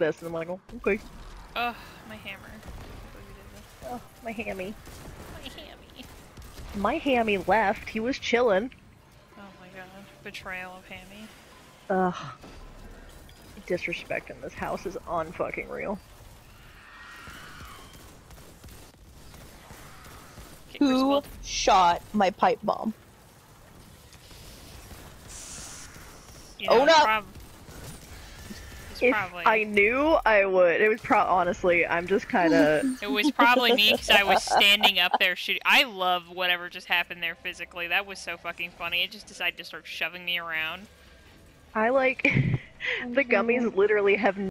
this, and I'm like, oh, okay. Ugh, my hammer. I can't believe we did this. Oh, my hammy. My hammy. My hammy left. He was chilling. Oh my god. Betrayal of hammy. Ugh. Disrespect in this house is unfucking real. Okay, Who Crucible. shot my pipe bomb? You know, Oh, no. It's If probably... I knew, I would. It was honestly, I'm just kinda... It was probably me because I was standing up there shooting. I love whatever just happened there physically. That was so fucking funny. It just decided to start shoving me around. I like... the gummies literally have